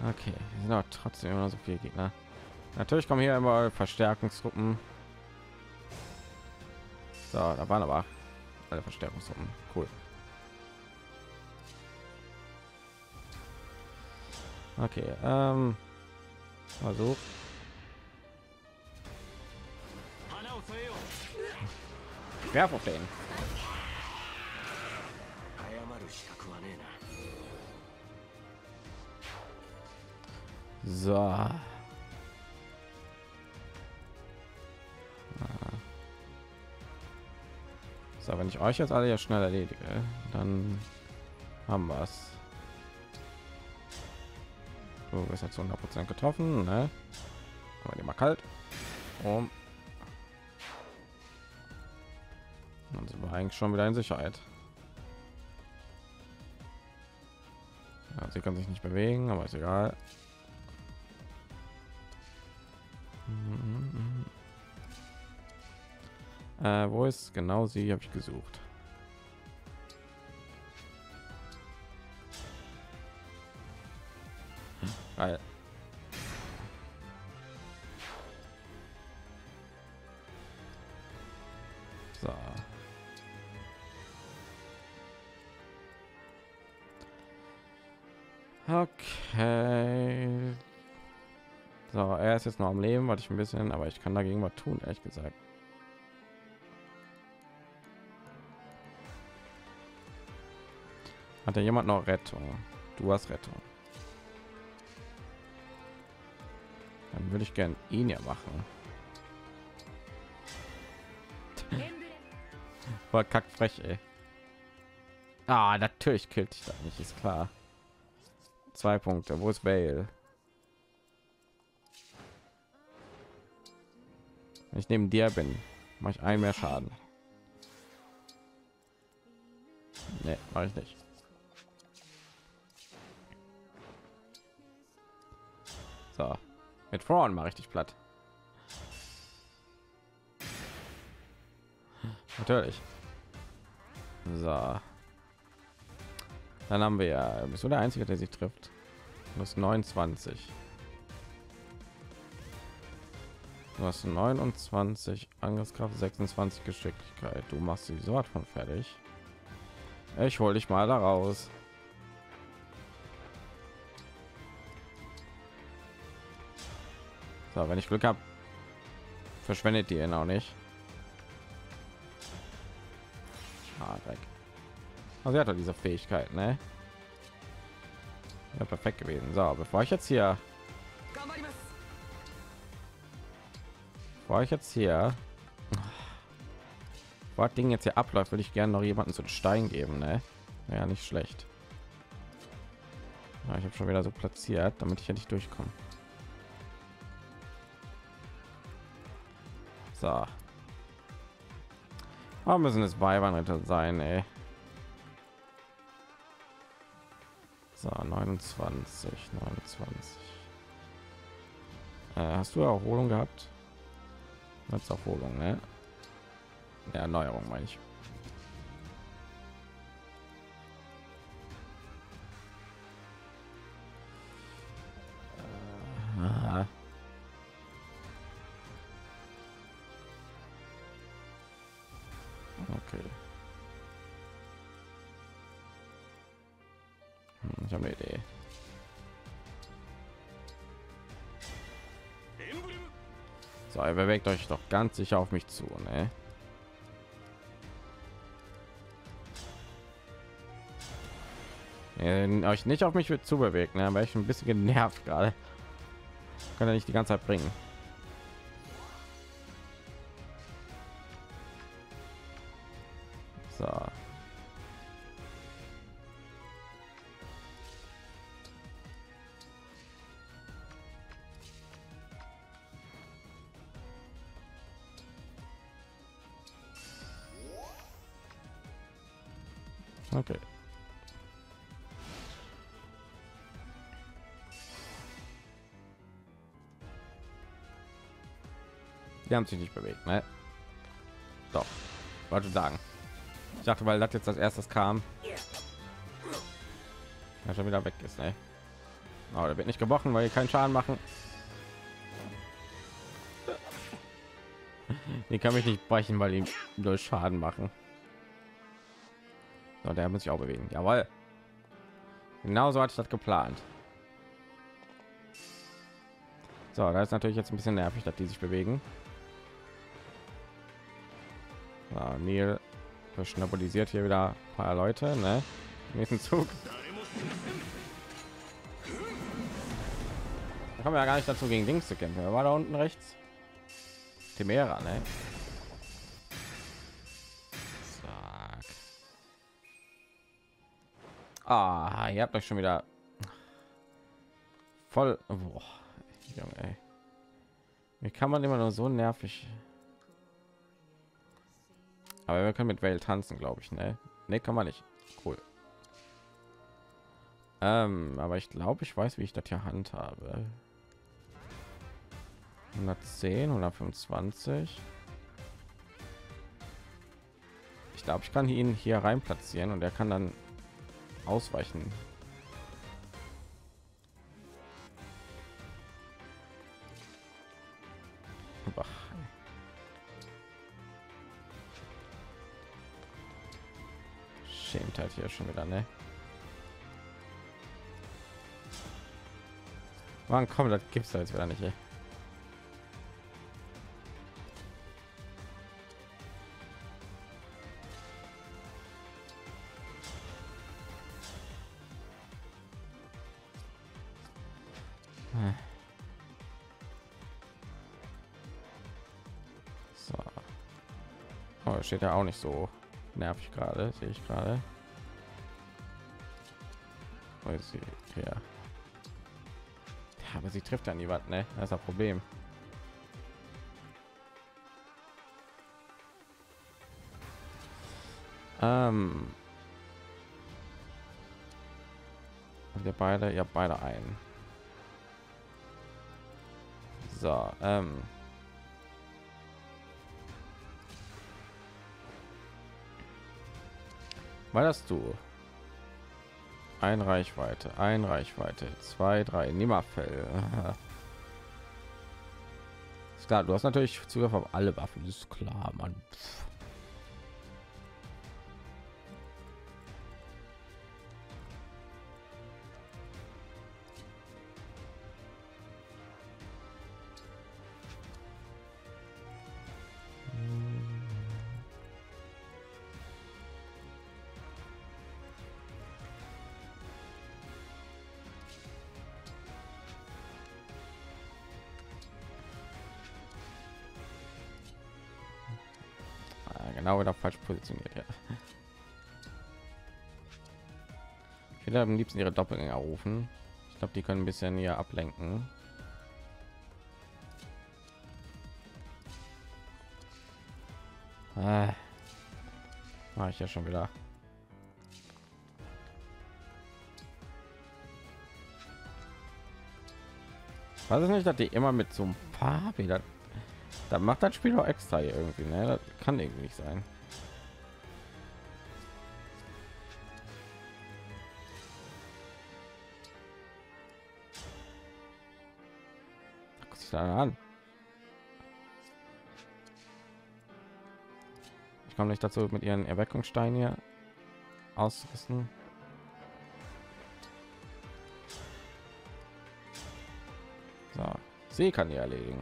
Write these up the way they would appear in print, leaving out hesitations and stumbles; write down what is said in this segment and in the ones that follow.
Okay, hier sind aber trotzdem immer so viele Gegner. Natürlich kommen hier immer Verstärkungstruppen. So, da waren aber alle Verstärkungstruppen. Cool. Okay, also werf auf den. So. So, wenn ich euch jetzt alle hier schnell erledige, dann haben wir es. Du bist jetzt 100% getroffen, ne? Aber immer kalt. Dann sind wir eigentlich schon wieder in Sicherheit. Ja, sie kann sich nicht bewegen, aber ist egal. Wo ist genau sie? Habe ich gesucht. Geil. So. Okay. So, er ist jetzt noch am Leben, weil ich ein bisschen, aber ich kann dagegen was tun, ehrlich gesagt. Hat ja jemand noch Rettung? Du hast Rettung. Dann würde ich gern ihn ja machen. War kackfrech, ey. Ah, natürlich killt ich das nicht, ist klar. 2 Punkte. Wo ist Vale? Wenn ich neben dir bin, mache ich einen mehr Schaden. Nee, mache ich nicht. So, mit Frauen mache ich dich platt. Natürlich. So. Dann haben wir ja, bist du der Einzige, der sich trifft. Du hast 29. Du hast 29 Angriffskraft, 26 Geschicklichkeit. Du machst die Sort von fertig. Ich hole dich mal da raus. So, wenn ich Glück habe, verschwendet die ihn auch nicht. Ah, Dreck. Also er hat doch diese Fähigkeit, ne? Ja, perfekt gewesen. So, bevor ich jetzt hier das Ding jetzt hier abläuft, würde ich gerne noch jemanden zu den Stein geben, ne? Ja, nicht schlecht. Ja, ich habe schon wieder so platziert, damit ich ja nicht durchkomme. So. Aber müssen es Weibernritter sein, ey. So, 29. Hast du Erholung gehabt? Als Erholung, ne? Ja, Erneuerung meine ich. Okay. Ich habe eine Idee. So, ihr bewegt euch doch ganz sicher auf mich zu, ne? Euch nicht auf mich zu bewegen, ne? Weil ich ein bisschen genervt gerade. Kann er nicht die ganze Zeit bringen. So. Okay. Die haben sich nicht bewegt, ne? Doch. Wollte sagen. Ich dachte, weil das jetzt als erstes kam, ja, schon wieder weg ist, ne? Aber der wird nicht gebrochen, weil die keinen Schaden machen. Die kann mich nicht brechen, weil die nur Schaden machen. So, der muss sich auch bewegen. Jawohl. Genauso hatte ich das geplant. So, da ist natürlich jetzt ein bisschen nervig, dass die sich bewegen. Ja, Neil schnappelisiert hier wieder ein paar Leute, ne? Nächsten Zug. Da kommen wir ja gar nicht dazu, gegen Dings zu kämpfen. Wer war da unten rechts? Temera, ne? Zack. Ah, ihr habt euch schon wieder voll. Boah, Junge, ey. Wie kann man immer nur so nervig? Aber wir können mit Welt tanzen, glaube ich, ne? Ne, kann man nicht. Cool. Aber ich glaube, ich weiß, wie ich das hier handhabe. 110, 125. Ich glaube, ich kann ihn hier rein platzieren und er kann dann ausweichen. Ach. Schämt halt hier schon wieder, ne? Wann kommt das? Gibt's da jetzt wieder nicht, ey. So. Oh, steht ja auch nicht so nervig gerade, sehe ich gerade. Wo ist sie? Ja. Aber sie trifft ja nie was, ne? Das ist das Problem. Wir beide, ja beide ein. So, weil das du ein Reichweite, 2, 3 Nimmerfell. Ist klar, du hast natürlich Zugriff auf alle Waffen, das ist klar, Mann. Genau wieder falsch positioniert, ja. Ich will am liebsten ihre Doppelgänger rufen. Ich glaube, die können ein bisschen hier ablenken. Mache ich ja schon wieder. Weiß ich nicht, dass die immer mit so ein paar wieder. Da macht das Spiel auch extra hier irgendwie, ne? Das kann irgendwie nicht sein. Guck sich da an. Ich komme nicht dazu, mit ihren Erweckungssteinen hier auszurüsten. So, sie kann die erledigen.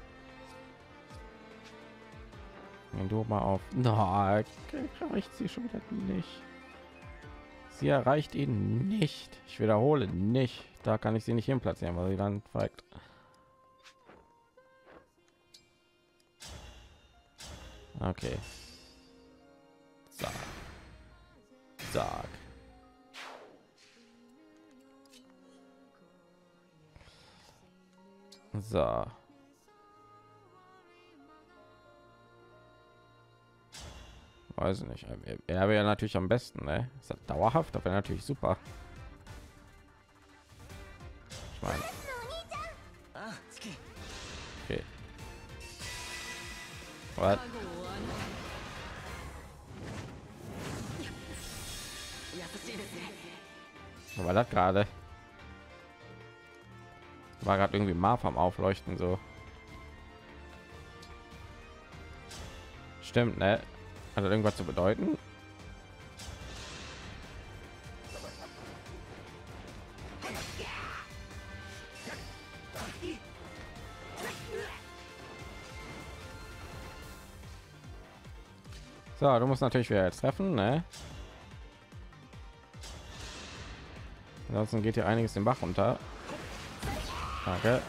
Wenn du mal auf, erreicht sie schon wieder nicht. Sie erreicht ihn nicht. Ich wiederhole, nicht. Da kann ich sie nicht hin platzieren, weil sie dann feigt. Okay. Zack. Zack. So. Weiß nicht. Er wäre ja natürlich am besten, ne? Ist das dauerhaft? Das wäre natürlich super. Ich meine. Okay. What? Was war das gerade? War gerade irgendwie Marv am Aufleuchten so. Stimmt, ne? Hat das irgendwas zu bedeuten? So, du musst natürlich wieder jetzt treffen, ne? Ansonsten geht hier einiges den Bach runter. Danke.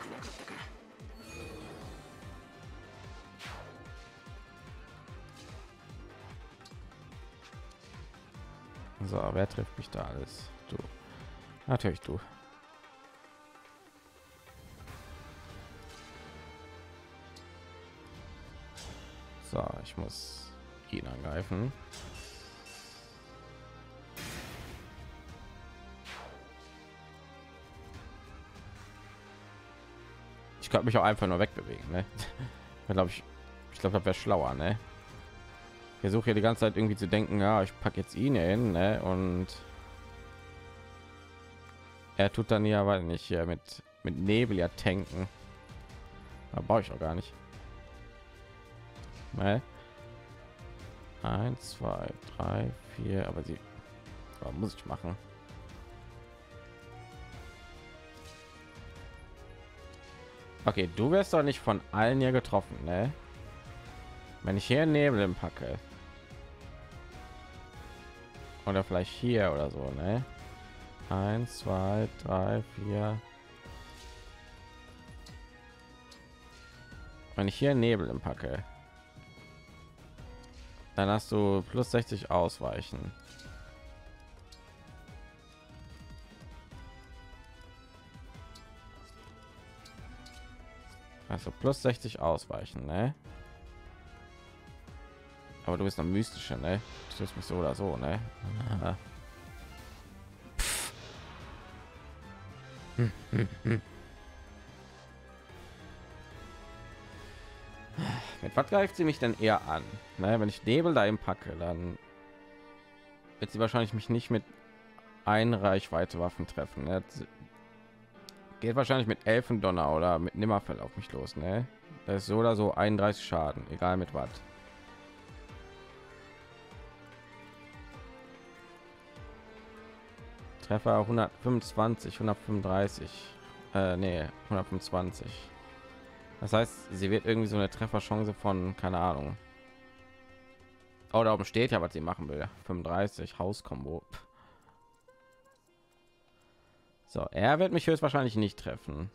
So, wer trifft mich da alles? Du. Natürlich du. So, ich muss ihn angreifen. Ich kann mich auch einfach nur wegbewegen, ne? Ich glaube, das wäre schlauer, ne? Ich versuche hier die ganze Zeit irgendwie zu denken, ja, ich packe jetzt ihn hin, ne? Und er tut dann ja, weil nicht hier mit Nebel ja tanken. Da brauche ich auch gar nicht. Ne? 1, 2, 3, 4, aber sie muss ich machen. Okay, du wirst doch nicht von allen hier getroffen, ne? Wenn ich hier Nebel packe oder vielleicht hier oder so, ne? 1, 2, 3, 4. Wenn ich hier Nebel packe, dann hast du plus 60 ausweichen. Also plus 60 ausweichen, ne? Aber du bist noch mystischer, ne? Du tust mich so oder so, ne? Mit was greift sie mich denn eher an? Ne? Wenn ich Nebel da packe, dann wird sie wahrscheinlich mich nicht mit ein Reichweite Waffen treffen. Ne? Geht wahrscheinlich mit Elfendonner oder mit Nimmerfell auf mich los. Ne? Das ist so oder so 31 Schaden, egal mit was. Treffer 125, 135, nee, 125. Das heißt, sie wird irgendwie so eine Trefferchance von, keine Ahnung. Oh, da oben steht ja, was sie machen will. 35 Hauskombo. So, er wird mich höchstwahrscheinlich nicht treffen.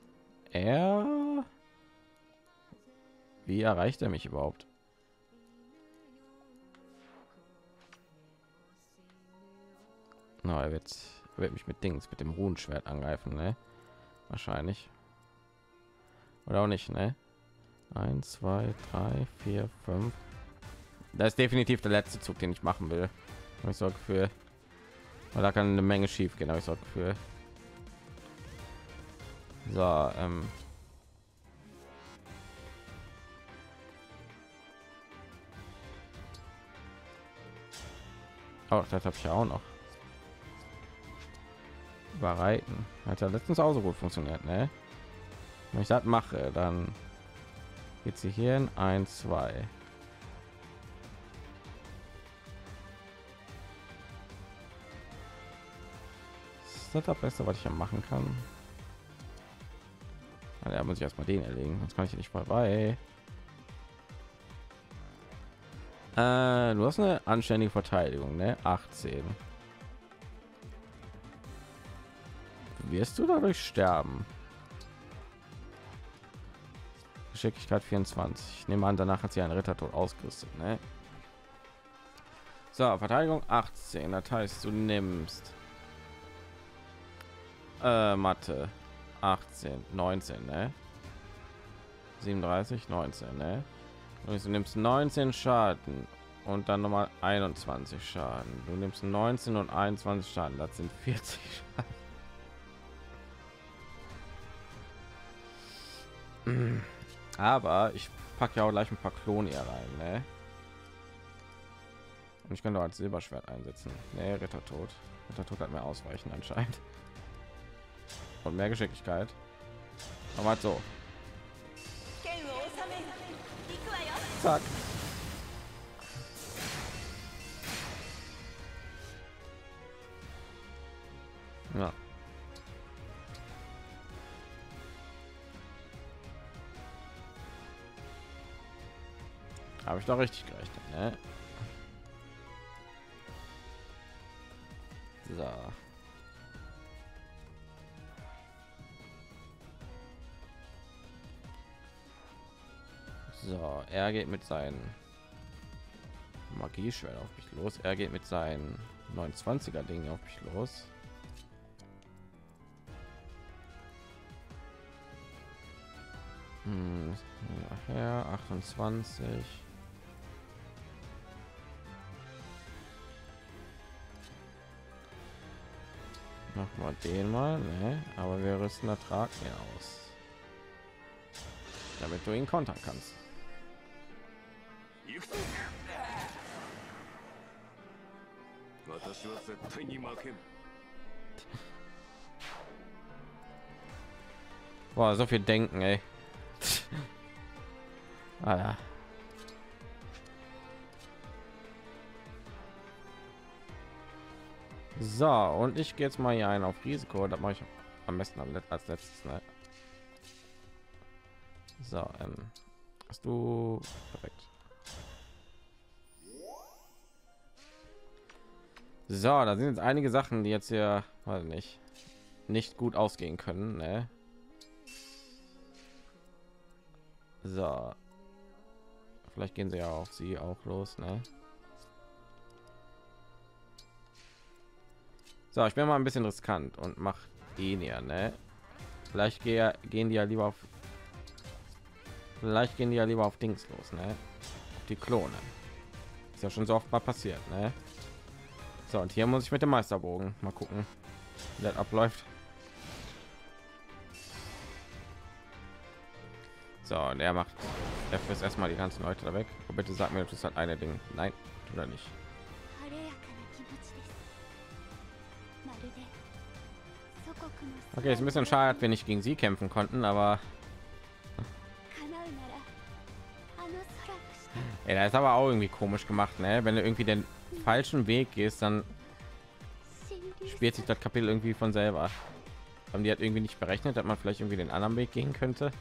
Wie erreicht er mich überhaupt? No, er wird mich mit Dings, mit dem Runenschwert angreifen, ne? Wahrscheinlich. Oder auch nicht, ne? 1, 2, 3, 4, 5. Das ist definitiv der letzte Zug, den ich machen will. Ich sorge für, weil da kann eine Menge schief gehen, aber ich sorge für. So, oh, das habe ich ja auch noch. Überreiten hat ja letztens auch so gut funktioniert, ne? Wenn ich das mache, dann geht sie hier in 1, 2. Ist das das Beste, was ich ja machen kann? Da muss ich erstmal den erlegen, sonst kann ich nicht vorbei. Du hast eine anständige Verteidigung, ne? 18. Wirst du dadurch sterben? Geschicklichkeit 24. Ich nehme an, danach hat sie einen Rittertod ausgerüstet, ne? So, Verteidigung 18. Das heißt, du nimmst Mathe 18, 19, ne? 37, 19, ne? Und du nimmst 19 Schaden und dann noch mal 21 Schaden. Du nimmst 19 und 21 Schaden, das sind 40 Schaden. Aber ich packe ja auch gleich ein paar Klone hier rein, ne? Und ich kann doch als Silberschwert einsetzen. Ne, Rittertod. Rittertod hat mehr ausweichen anscheinend. Und mehr Geschicklichkeit. Aber so. Zack. Ja. Habe ich doch richtig gerechnet, ne? So. So, er geht mit seinen Magieschwert auf mich los. Er geht mit seinen 29er Dingen auf mich los. Ja, 28. Mach mal den mal, ne? Aber wir rüsten Ertrag mehr aus, damit du ihn kontern kannst. Boah, so viel denken, ey. Ah, ja. So, und ich gehe jetzt mal hier ein auf Risiko. Das mache ich am besten als letztes. Ne? So, hast du perfekt. So, da sind jetzt einige Sachen, die jetzt hier, weiß nicht gut ausgehen können. Ne? So, vielleicht gehen sie ja auf sie auch los. Ne? So, ich bin mal ein bisschen riskant und mach den ja, ne? Vielleicht gehen die ja lieber auf, vielleicht gehen die ja lieber auf Dings los, ne? Auf die Klone. Ist ja schon so oft mal passiert, ne? So, und hier muss ich mit dem Meisterbogen mal gucken, wie das abläuft. So, und er macht, er frisst erstmal die ganzen Leute da weg. Aber bitte sag mir, das ist halt eine Ding. Nein, oder nicht? Okay, ist ein bisschen schade, dass wir nicht gegen sie kämpfen konnten, aber ja, da ist aber auch irgendwie komisch gemacht, ne? Wenn du irgendwie den falschen Weg gehst, dann spielt sich das Kapitel irgendwie von selber. Haben die hat irgendwie nicht berechnet, dass man vielleicht irgendwie den anderen Weg gehen könnte.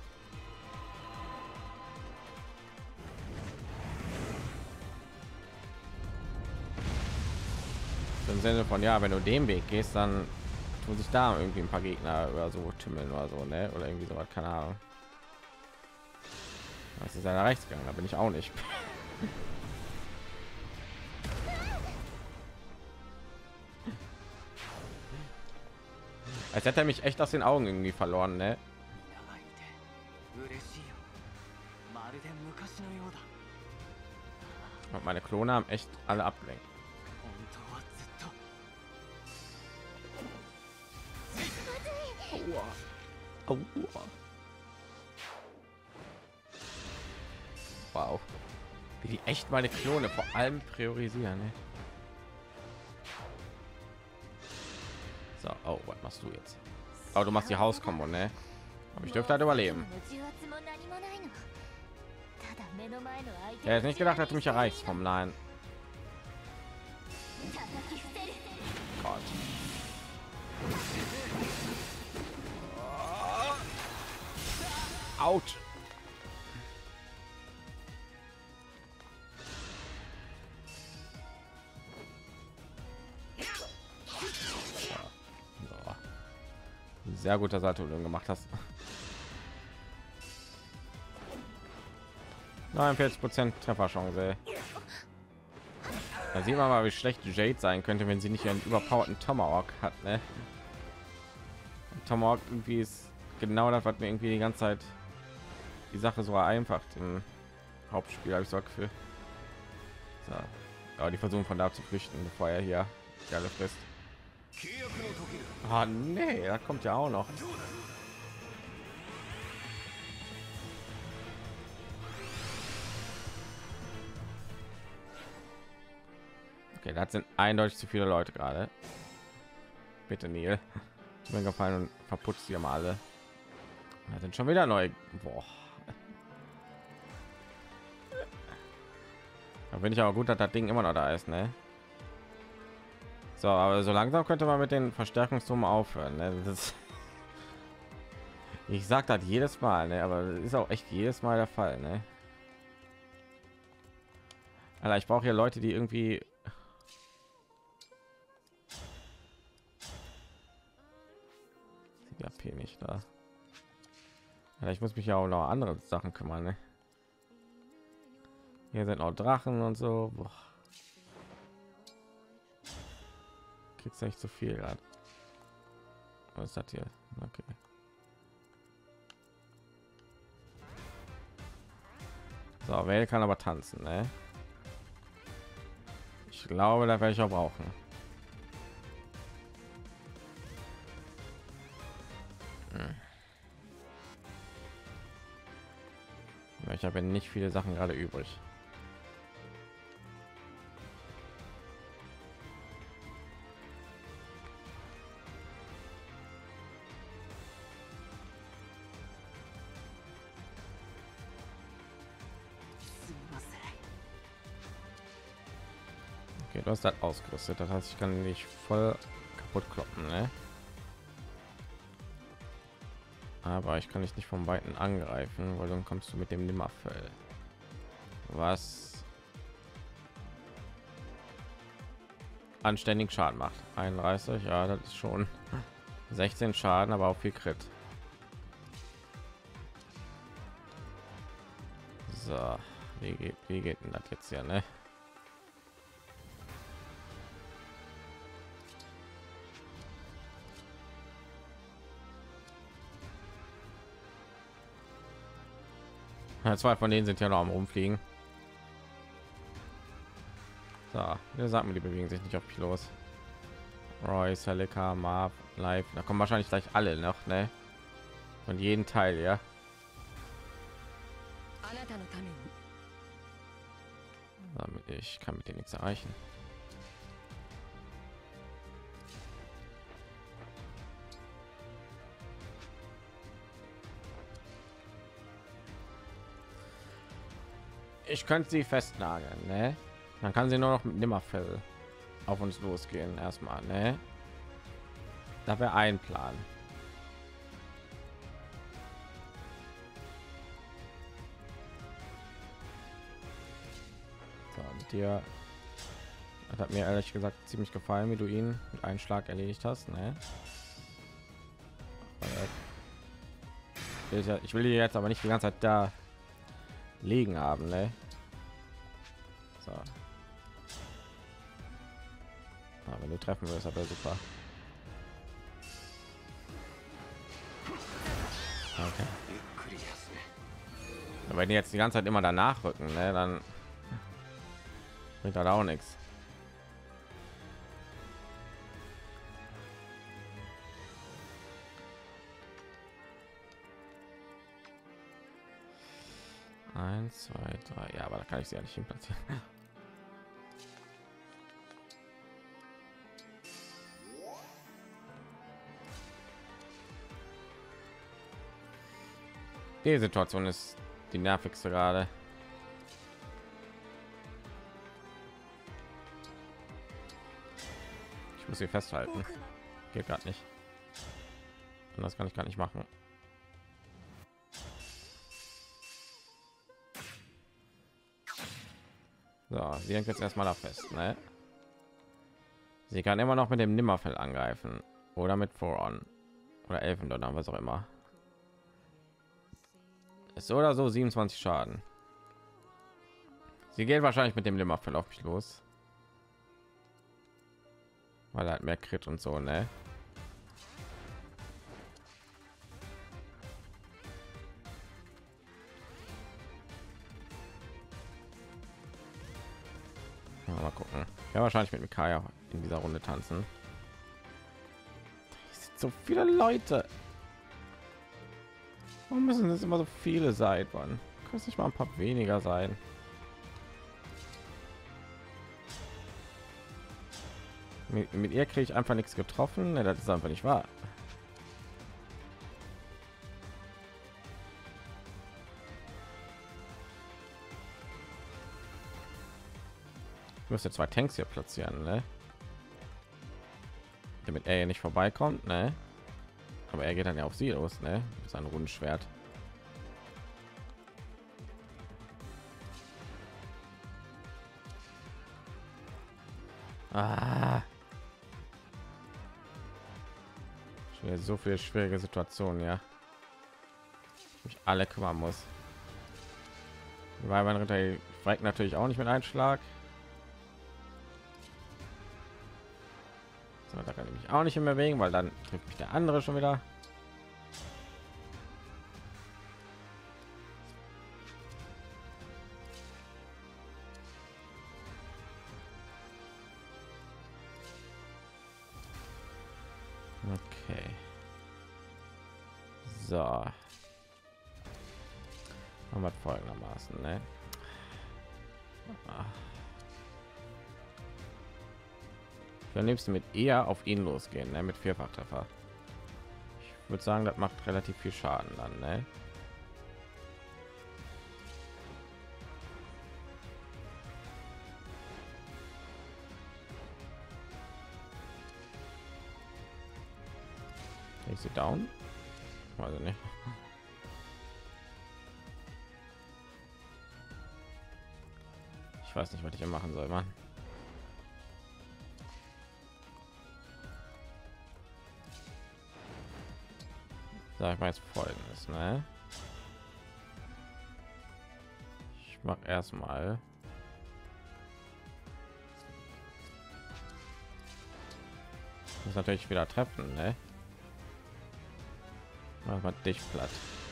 Im Sinne von ja, wenn du den Weg gehst, dann tun sich da irgendwie ein paar Gegner oder so tümmeln oder so, ne? Oder irgendwie so was, keine Ahnung. Das ist ja rechts gegangen, da bin ich auch nicht. Als hätte er mich echt aus den Augen irgendwie verloren, ne? Und meine Klone haben echt alle abgelenkt. Aua. Aua. Wow. Wie die echt meine Klone vor allem priorisieren, ne? So, oh, was machst du jetzt? Oh, du machst die Hauskombo, ne? Aber ich dürfte halt überleben. Er hat nicht gedacht, dass du mich erreichst vom Line. Gott. Autsch. Sehr guter Salto, den du gemacht hast. 49% Trefferchance. Da sieht man mal, wie schlecht Jade sein könnte, wenn sie nicht einen überpowerten Tomahawk hat, ne? Tomahawk irgendwie ist genau das, was mir irgendwie die ganze Zeit die Sache so vereinfacht im Hauptspiel, habe ich so Gefühl. So. Aber die versuchen von da zu flüchten, bevor er hier die alle frisst. Ah, nee, da kommt ja auch noch. Okay, das sind eindeutig zu viele Leute gerade. Bitte, Neil. Ich bin gefallen und verputzt hier mal alle. Da sind schon wieder neu. Boah. Da bin ich aber gut, dass das Ding immer noch da ist, ne? So, aber so langsam könnte man mit den Verstärkungsturm aufhören, ne? Das ist ich sag das jedes Mal, ne? Aber das ist auch echt jedes Mal der Fall, ne? Alter, ich brauche hier Leute, die irgendwie ja P nicht da. Ja, ich muss mich ja auch noch andere Sachen kümmern, ne? Hier sind auch Drachen und so. Boah. Kriegst echt zu viel gerade. Was ist das hier? Okay. So, wer kann aber tanzen, ne? Ich glaube, da werde ich auch brauchen. Ich habe nicht viele Sachen gerade übrig. Okay, du hast das ausgerüstet, das heißt, ich kann nicht voll kaputt kloppen, ne? Aber ich kann dich nicht vom Weiten angreifen, weil dann kommst du mit dem Nimmerfell. Was anständig Schaden macht. 31, ja, das ist schon 16 Schaden, aber auch viel Crit. So, wie geht denn das jetzt hier, ne? Ja, zwei von denen sind ja noch am rumfliegen. So, wir sagen, die bewegen sich nicht auf mich los. Roy, Salika, Marv, Live, da kommen wahrscheinlich gleich alle noch, ne? Von jedem Teil, ja. Ich kann mit denen nichts erreichen. Ich könnte sie festnageln, ne? Dann kann sie nur noch mit Nimmerfell auf uns losgehen erstmal, ne? Da wäre ein Plan. So, mit dir das hat mir ehrlich gesagt ziemlich gefallen, wie du ihn mit einem Schlag erledigt hast, ne? Ich will die jetzt aber nicht die ganze Zeit da liegen haben, ne? So. Ah, wenn du treffen wirst, aber super. Okay. Wenn die jetzt die ganze Zeit immer danach rücken, ne, dann bringt das auch nichts. Eins, zwei, drei. Ja, aber da kann ich sie ja nicht hin platzieren. Die Situation ist die nervigste gerade. Ich muss sie festhalten. Geht gerade nicht. Und das kann ich gar nicht machen. So, sie hängt jetzt erstmal da fest, ne? Sie kann immer noch mit dem Nimmerfell angreifen oder mit Voron oder Elfendonner, was auch immer. Ist so oder so 27 Schaden. Sie geht wahrscheinlich mit dem Nimmerfell auf mich los, weil er hat mehr Crit und so, ne? Mal gucken. Ja, wahrscheinlich mit Mikaya in dieser Runde tanzen. Es sind so viele Leute. Warum müssen es immer so viele sein? Kann es nicht mal ein paar weniger sein? Mit ihr kriege ich einfach nichts getroffen. Ne, das ist einfach nicht wahr. Ich müsste zwei Tanks hier platzieren, ne? Damit er hier nicht vorbeikommt, ne? Aber er geht dann ja auf sie los, ne? Mit seinem Rundschwert. Ah. Schon wieder so viele schwierige Situationen, ja. Ich mich alle kümmern muss. Weil mein Ritter fragt natürlich auch nicht mit einem Schlag. So, da kann ich mich auch nicht mehr bewegen, weil dann trifft mich der andere schon wieder. Okay. So. Machen wir folgendermaßen, ne? Am liebsten mit eher auf ihn losgehen, ne? Mit Vierfachtreffer. Ich würde sagen, das macht relativ viel Schaden dann, ne? Ich sie down, also nicht. Ich weiß nicht, was ich hier machen soll, Mann. Sag mal jetzt Folgendes, ne? Ich mache erstmal muss natürlich wieder treffen, ne? Mach mal dich platt.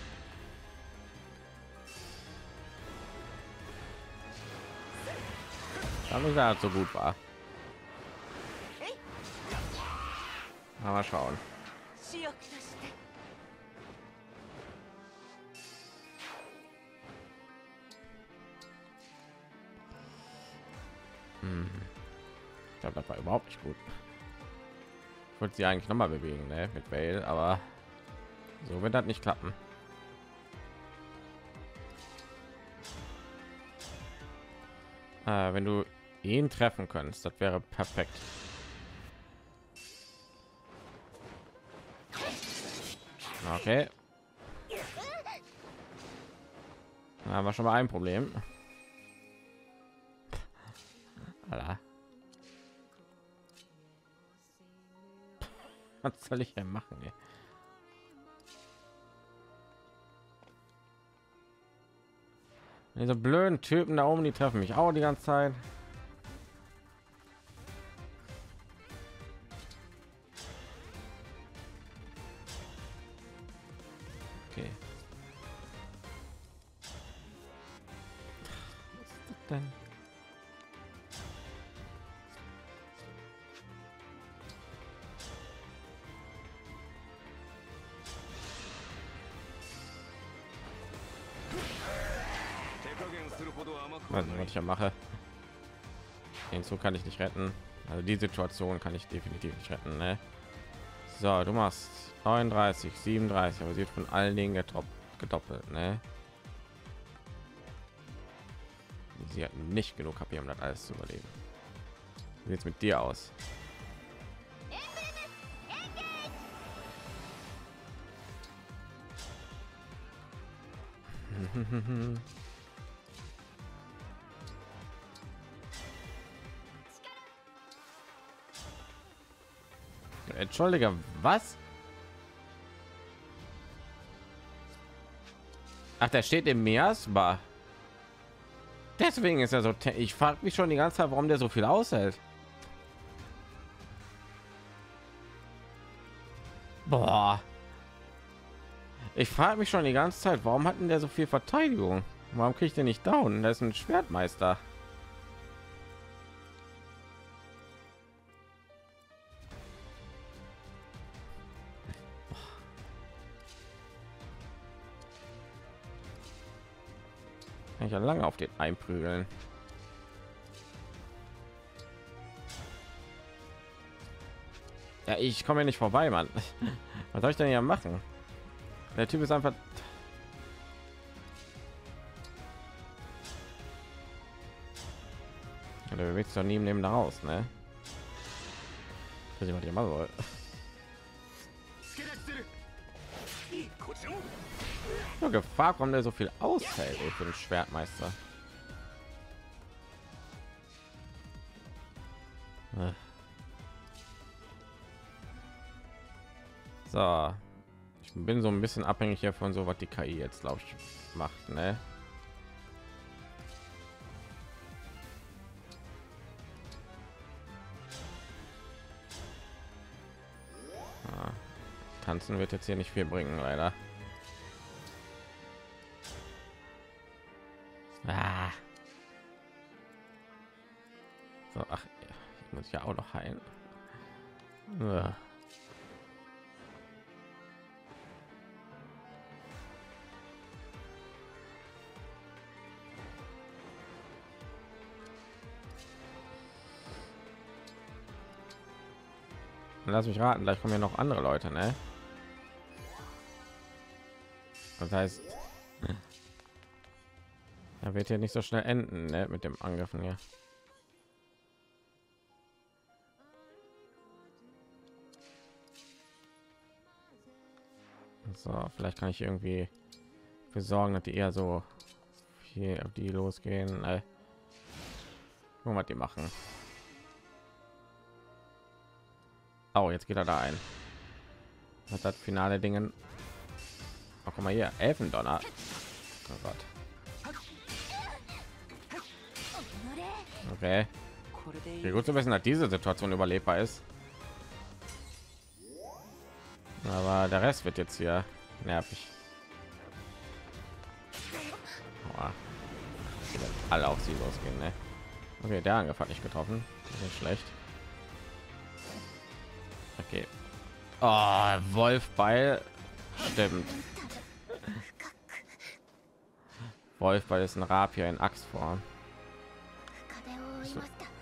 Damit er so gut war. Mal schauen. Ich glaube, das war überhaupt nicht gut. Ich wollte sie eigentlich noch mal bewegen, ne? Mit Vale, aber so wird das nicht klappen. Wenn du ihn treffen könntest, das wäre perfekt. Okay. Da haben wir schon mal ein Problem. Alter. Was soll ich denn machen? Ey? Diese blöden Typen da oben, die treffen mich auch die ganze Zeit. Okay. Was ist das denn? Was ich ja mache. Den Zug kann ich nicht retten. Also die Situation kann ich definitiv nicht retten. Ne? So, du machst 39, 37, aber sie wird von allen Dingen gedoppelt. Ne? Sie hat nicht genug HP, um das alles zu überleben. Wie sieht's mit dir aus? Entschuldige, was? Ach, der steht im Miasma. Deswegen ist er so. Ich frage mich schon die ganze Zeit, warum der so viel aushält. Boah. Ich frage mich schon die ganze Zeit, warum hatten der so viel Verteidigung? Warum kriegt er nicht down? Das ist ein Schwertmeister. Kann ich ja lange auf den einprügeln. Ja, ich komme ja nicht vorbei, Mann. Was soll ich denn hier machen? Der Typ ist einfach. Der bewegt sich doch nie im Leben da raus, ne? Was ich machen soll. Nur Gefahr kommt, der so viel aushält, ey, für den Schwertmeister. So, ich bin so ein bisschen abhängig hier von so, was die KI jetzt, glaube ich, macht, ne? Tanzen wird jetzt hier nicht viel bringen, leider. So, ach, ich muss ja auch noch heilen. Lass mich raten, gleich kommen ja noch andere Leute, ne? Das heißt, er wird ja nicht so schnell enden, ne, mit dem Angriffen hier. So, vielleicht kann ich irgendwie für sorgen, dass die eher so hier auf die losgehen. Gucken, was die machen. Oh, jetzt geht er da ein. Was das finale Dingen? Oh, guck mal hier, Elfendonner. Oh Gott. Okay. Wie gut zu wissen, dass diese Situation überlebbar ist. Aber der Rest wird jetzt hier nervig. Aua. Die werden alle auf sie losgehen, ne? Okay, der Angriff hat nicht getroffen. Nicht schlecht. Okay. Oh, Wolfball. Stimmt. Wolfball ist ein Rapier in Axtform. So.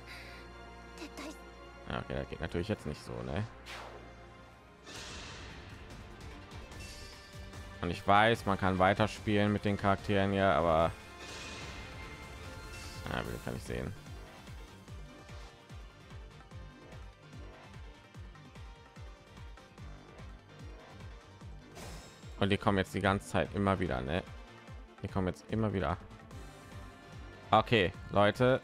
Ja, okay, das geht natürlich jetzt nicht so, ne? Und ich weiß, man kann weiterspielen mit den Charakteren, ja, aber ja, wie kann ich sehen. Und die kommen jetzt die ganze Zeit immer wieder, ne? Die kommen jetzt immer wieder. Okay, Leute.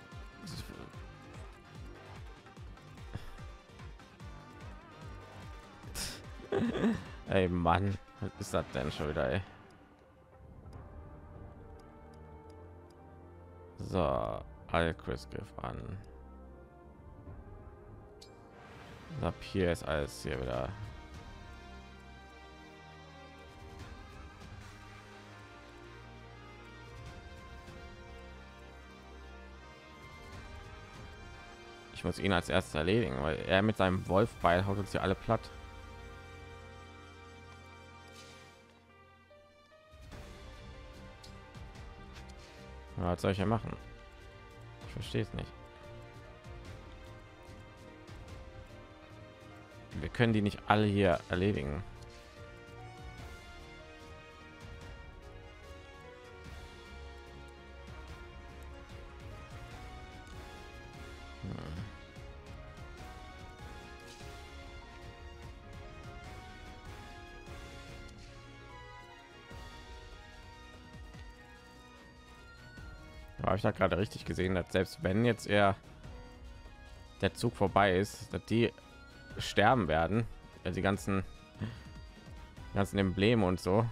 Ey, Mann, was ist das denn schon wieder, ey? So, Chris Griff an. Ab hier ist alles hier wieder. Ich muss ihn als erstes erledigen, weil er mit seinem Wolfbeil haut uns ja alle platt. Ja, was soll ich ja machen? Ich verstehe es nicht. Wir können die nicht alle hier erledigen. Habe ich da gerade richtig gesehen, dass selbst wenn jetzt eher der Zug vorbei ist, dass die sterben werden, also die ganzen Embleme und so.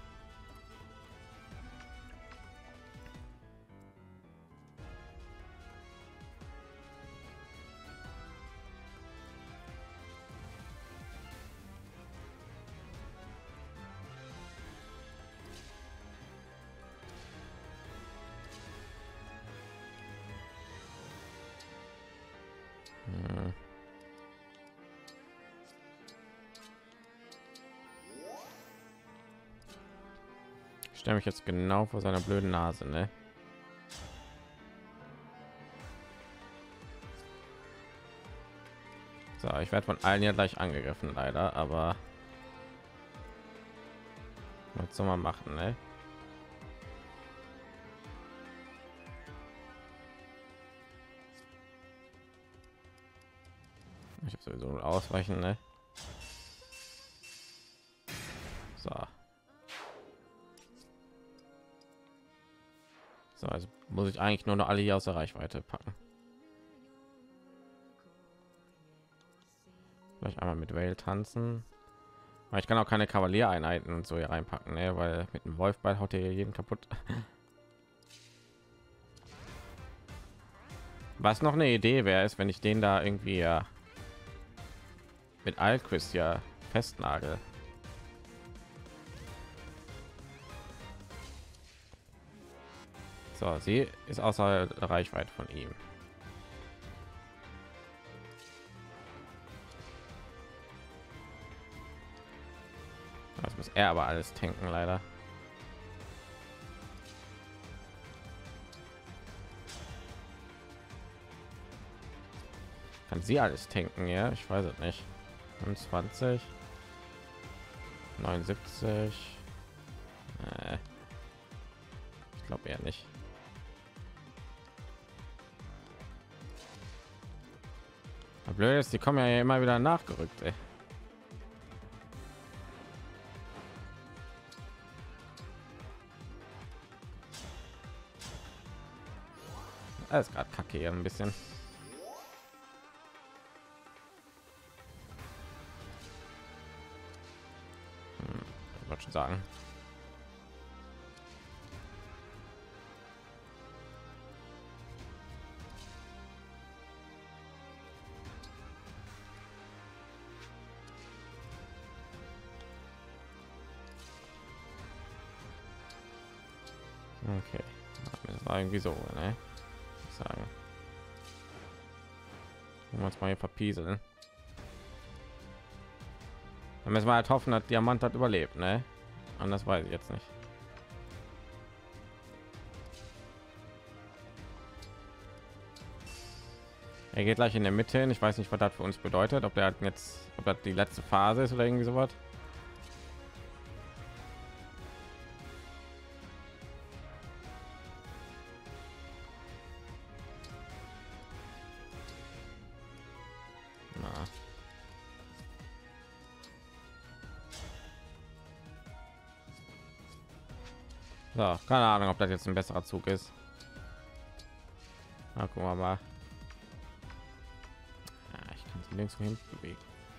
Ich stelle mich jetzt genau vor seiner blöden Nase, ne? So, ich werde von allen ja gleich angegriffen, leider, aber was soll man machen, ne? Ich habe sowieso ausweichen, ne? So. So, also muss ich eigentlich nur noch alle hier aus der Reichweite packen. Vielleicht einmal mit Vale tanzen. Aber ich kann auch keine Kavaliereinheiten und so hier reinpacken, ne? Weil mit dem Wolfball haut er jeden kaputt. Was noch eine Idee wäre, ist, wenn ich den da irgendwie mit Alquist ja festnagel. So, sie ist außer Reichweite von ihm. Das muss er aber alles tanken, leider. Kann sie alles tanken, ja? Ich weiß es nicht. 25, 79. Ich glaube eher nicht. Aber blöd ist, die kommen ja immer wieder nachgerückt, ey. Alles gerade kacke hier ein bisschen. Ich wollte schon sagen. Okay, das war irgendwie so, ne? Ich sagen. Wenn wir uns mal hier verpieseln. Dann müssen wir halt hoffen, dass Diamant hat überlebt, ne? Anders weiß ich jetzt nicht. Er geht gleich in der Mitte hin. Ich weiß nicht, was das für uns bedeutet, ob der jetzt, ob das die letzte Phase ist oder irgendwie sowas. So, keine Ahnung, ob das jetzt ein besserer Zug ist. Na, gucken wir mal. Ja, ich kann sie links und hinten bewegen.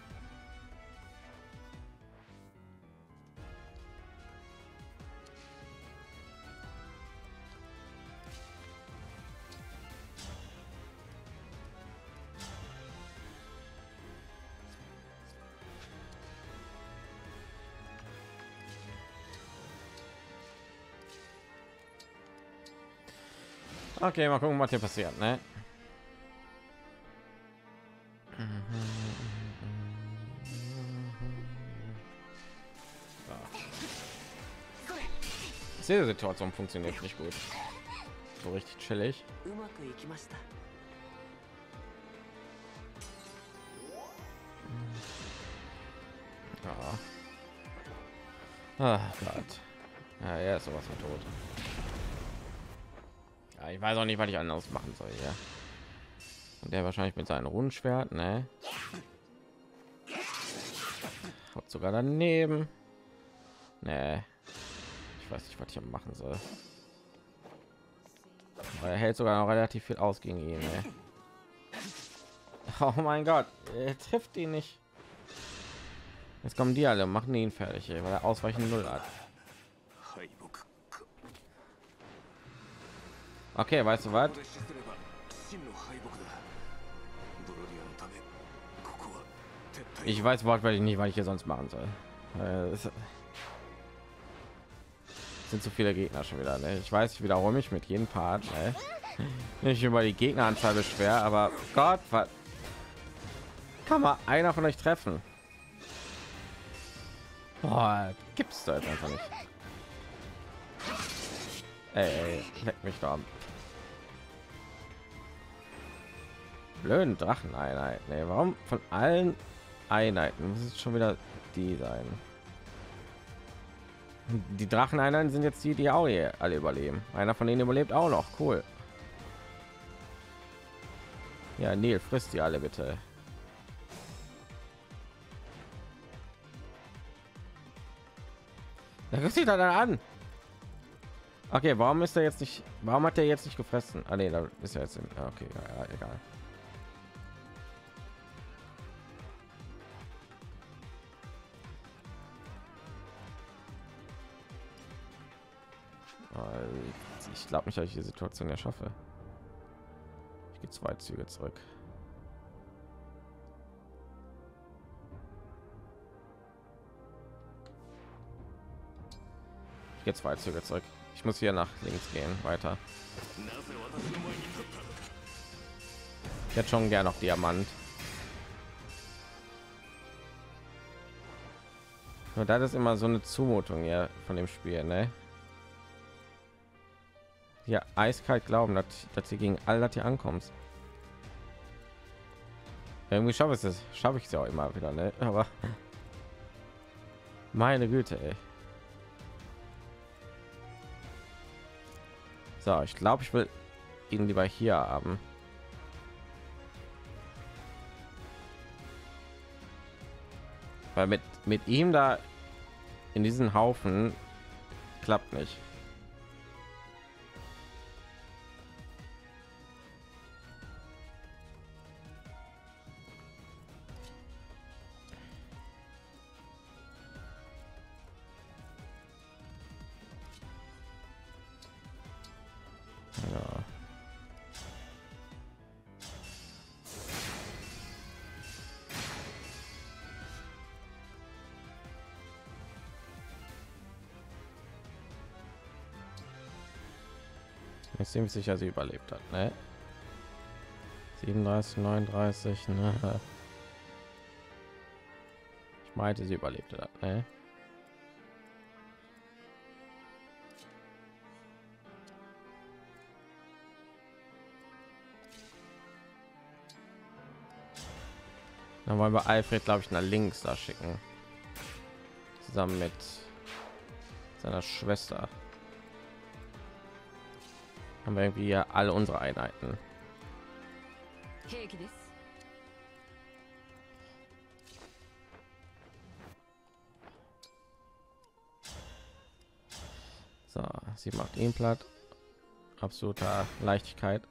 Okay, mal gucken, was hier passiert, ne? Diese Situation funktioniert nicht gut. So richtig chillig. Ja. Ach Gott. Ja, er ist sowas von tot. Ja, ich weiß auch nicht, was ich anderes machen soll, ja. Und der wahrscheinlich mit seinem Runenschwert, ne? Haut sogar daneben. Ne. Ich weiß nicht, was ich machen soll. Aber er hält sogar noch relativ viel aus gegen ihn, ne? Oh mein Gott, er trifft ihn nicht. Jetzt kommen die alle, machen ihn fertig, ey, weil er ausweichen 0 hat. Okay, weißt du was? Ich weiß wortwörtlich nicht, was ich hier sonst machen soll. Es sind zu viele Gegner schon wieder, ne? Ich weiß, ich wiederhole mich mit jedem Part, ne? Nicht über die Gegneranzahl beschwer, aber Gott, was kann man einer von euch treffen? Boah, gibt's da einfach nicht. Ey, leck mich da. Blöden Dracheneinheit, ne? Warum von allen Einheiten muss es schon wieder die sein? Die Dracheneinheiten sind jetzt die, die auch hier alle überleben. Einer von denen überlebt auch noch, cool. Ja, Neil, frisst die alle bitte. Da guckt sich da an. Okay, warum ist er jetzt nicht? Warum hat er jetzt nicht gefressen? Ah nee, da ist er jetzt. Okay, ja, egal. Ich glaube nicht, dass ich die Situation erschaffe. Ich gehe 2 Züge zurück. Ich gehe 2 Züge zurück. Ich muss hier nach links gehen, weiter. Ich hätte schon gern noch Diamant. Nur das ist immer so eine Zumutung hier von dem Spiel, ne? Ja, eiskalt glauben, dass sie gegen all das hier ankommst. Irgendwie schaffe ich es, ja auch immer wieder, ne? Aber meine Güte, ey. So, ich glaube, ich will ihn lieber hier haben. Weil mit ihm da in diesen Haufen klappt nicht. Ja. Ich bin ziemlich sicher, sie überlebt hat, ne? 37, 39, ne? Ich meinte, sie überlebt hat, ne? Dann wollen wir Alfred, glaube ich, nach links da schicken, zusammen mit seiner Schwester. Haben wir irgendwie ja alle unsere Einheiten. So, sie macht ihn platt. Absoluter Leichtigkeit.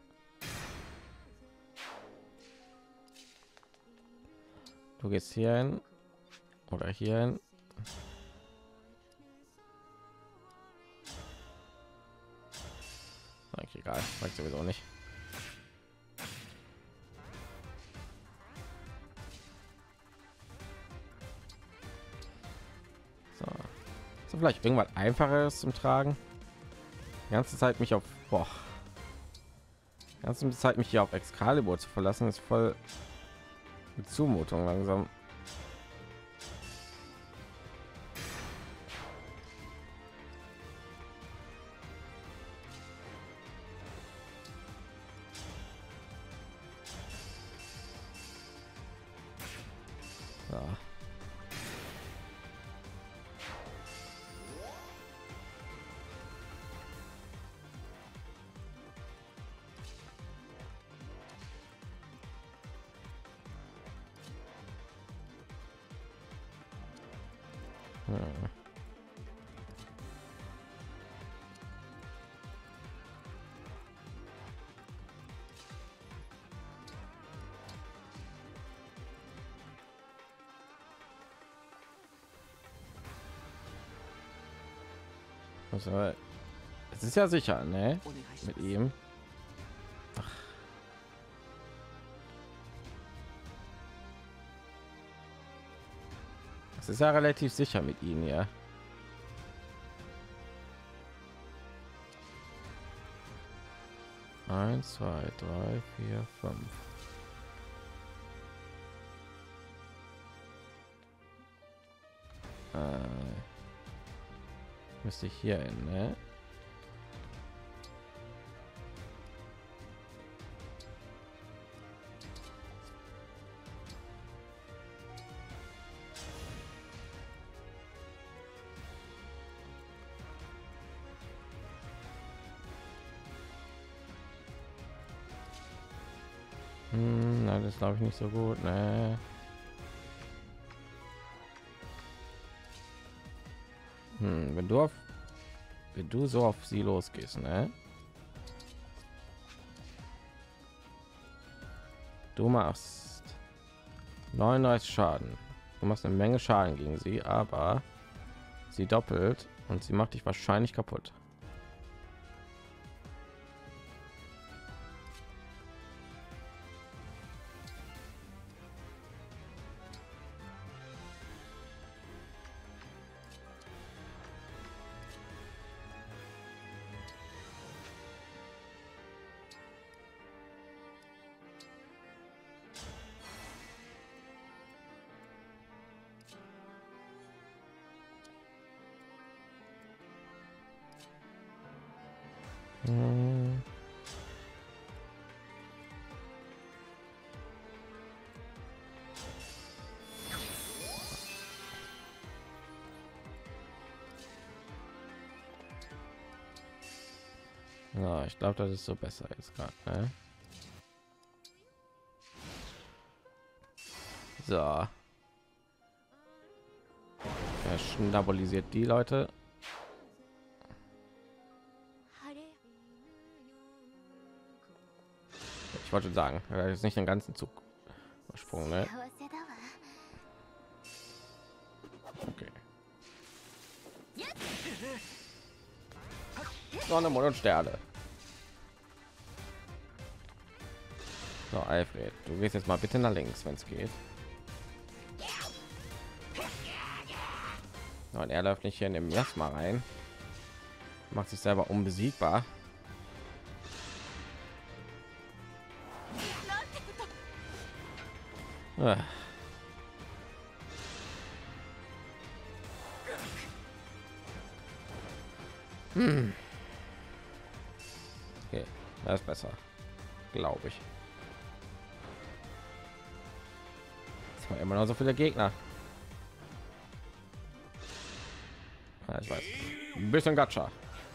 Du gehst hier hin oder hier hin. Eigentlich egal, weiß sowieso nicht. So, so vielleicht irgendwas Einfaches zum Tragen. Die ganze Zeit mich auf die ganze Zeit mich hier auf Excalibur zu verlassen, ist voll eine Zumutung langsam. So. Also, es ist ja sicher, ne? Mit ihm. Ach. Es ist ja relativ sicher mit ihnen, ja. Eins, zwei, drei, vier, fünf. Müsste ich hier hin, ne? Nein, das glaube ich nicht so gut, ne? wenn du so auf sie losgehst, ne? Du machst 39 Schaden. Du machst eine Menge Schaden gegen sie, aber sie doppelt und sie macht dich wahrscheinlich kaputt. Hm. Ja, ich glaube, das ist so besser jetzt gerade. Ne? So, er schnabolisiert die Leute. Ich wollte sagen, er hat jetzt nicht den ganzen Zug übersprungen, ne? Okay. Sonne, Mond und Sterne. So, Alfred, du gehst jetzt mal bitte nach links, wenn es geht. Und er läuft nicht hier in dem Miasma rein. Macht sich selber unbesiegbar. Ah. Okay, das ist besser, glaube ich. Es war immer noch so viele Gegner. Ja, ich weiß. Ein bisschen Gacha.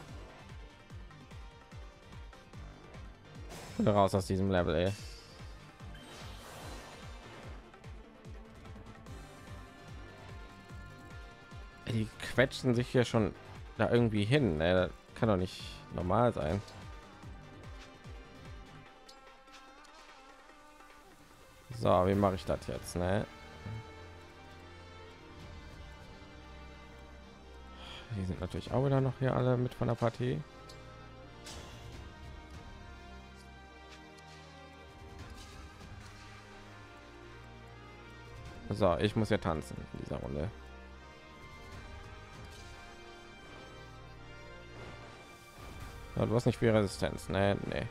Raus aus diesem Level, ey. Die quetschen sich hier schon da irgendwie hin, ne? Das kann doch nicht normal sein. So, wie mache ich das jetzt, ne? Die sind natürlich auch wieder noch hier alle mit von der Partie. So, ich muss ja tanzen in dieser Runde. Ja, du hast nicht viel Resistenz, ne? Nee.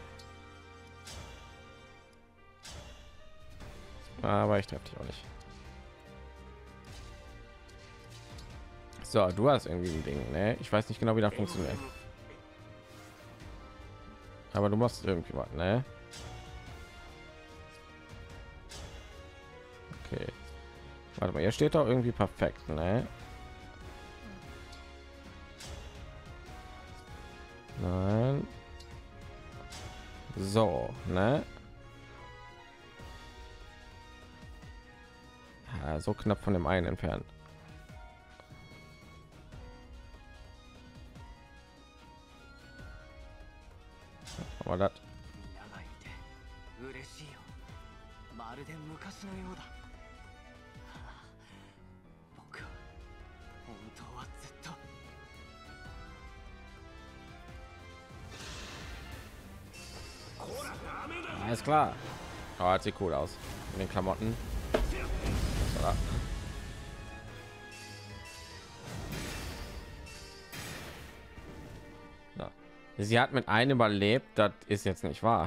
Aber ich treffe dich auch nicht. So, du hast irgendwie ein Ding, ne? Ich weiß nicht genau, wie das funktioniert. Aber du machst irgendwie was, ne? Okay. Warte mal, hier steht doch irgendwie perfekt, ne? Nein. So, ne? Ja, so knapp von dem einen entfernt. Aber das alles klar. Oh, sieht cool aus in den Klamotten. So. Ja. Sie hat mit einem überlebt, das ist jetzt nicht wahr.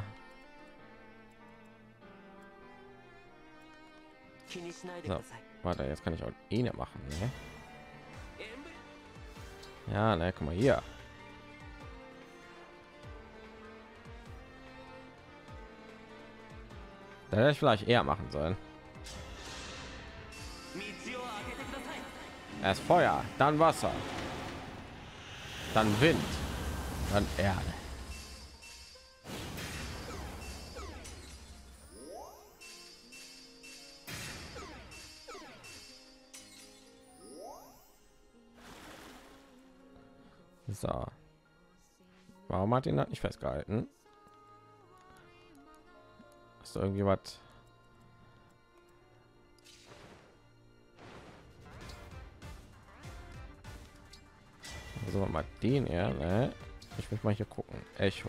So, warte, jetzt kann ich auch ihn machen, ne? Ja, ne, guck mal hier. Da hätte ich vielleicht eher machen sollen. Erst Feuer, dann Wasser, dann Wind, dann Erde. So, warum hat ihn das nicht festgehalten? Ist da irgendwie was? Also mal den ja, ne? Ich will mal hier gucken. Echo.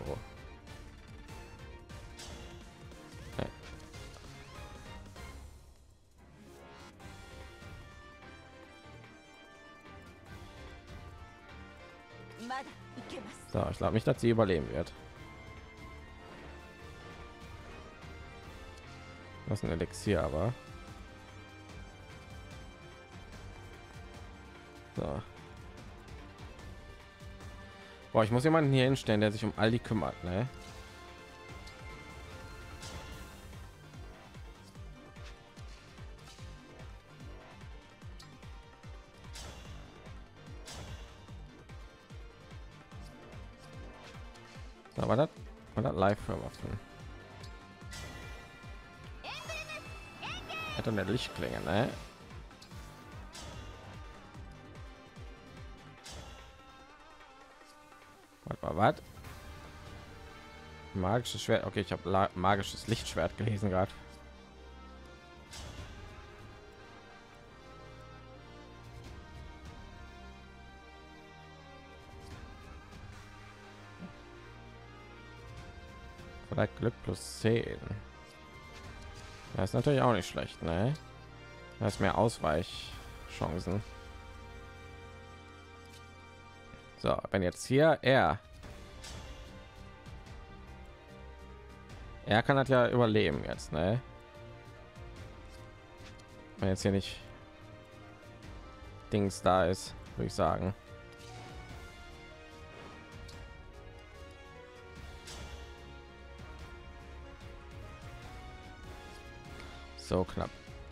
Ne. So, ich glaube nicht, dass sie überleben wird. Das ist ein Elixier, aber so. Boah, ich muss jemanden hier hinstellen, der sich um all die kümmert, ne? So, war das live für Waffen? Hat eine Lichtklinge, ne? Was? Magisches Schwert. Okay, ich habe magisches Lichtschwert gelesen gerade. Vielleicht Glück plus 10. Das ist natürlich auch nicht schlecht, ne? Da ist mehr Ausweichchancen. So, wenn jetzt hier er kann das ja überleben jetzt, ne? Wenn jetzt hier nicht Dings da ist, würde ich sagen. So knapp.